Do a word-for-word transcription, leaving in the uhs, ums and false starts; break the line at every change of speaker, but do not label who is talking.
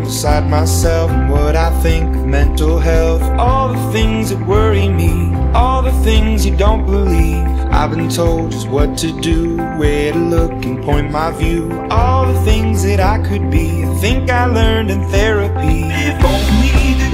beside myself and what I think of mental health. All the things that worry me, all the things you don't believe. I've been told just what to do, where to look and point my view. All the things that I could be, I think I learned in therapy. If only